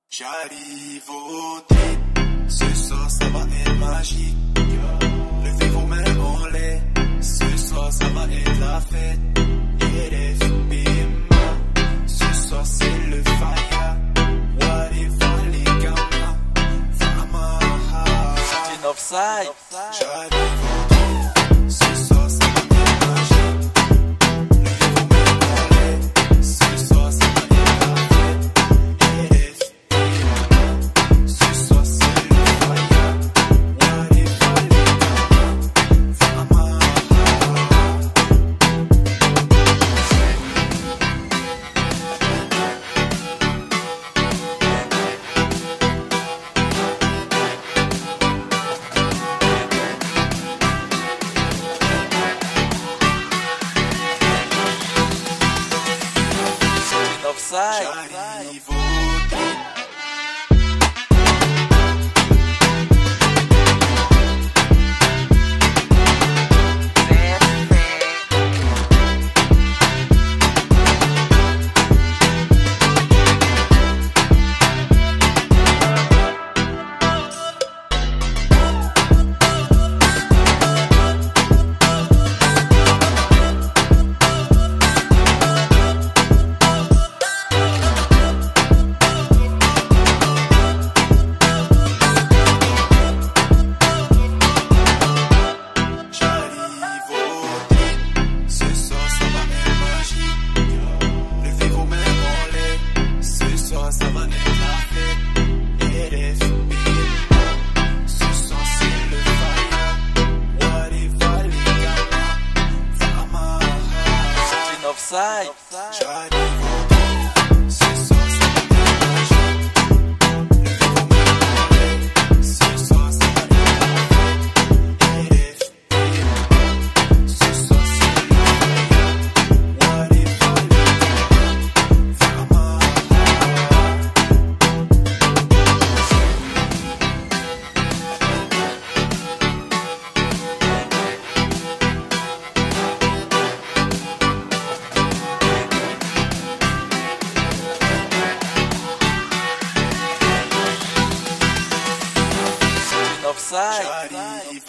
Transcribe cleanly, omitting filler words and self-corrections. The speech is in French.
J'arrive au trip, ce soir ça va être magique. Levez vos mains en l'air, ce soir ça va être la fête. RFBMA, ce soir c'est le fire. Whatever les gamins, Famaha. C'est une offside. J'arrive au trip, ce soir ça va être magique. Levez vos mains en l'air, ce soir ça va être la fête. Ce soir c'est le fire. Whatever les gamins, Famaha. Offside. J'arrive au trip. Ça va être la fête. RFB, ce soir c'est le fire. Whatever les gamins, Famaha. C'est une offside. J'arrive au trip, ce soir ça va être magique. Levez vos mains en l'air, ce soir ça va être la fête. RFB, ce soir c'est le fire. Whatever les gamins, Famaha. Offside. J'arrive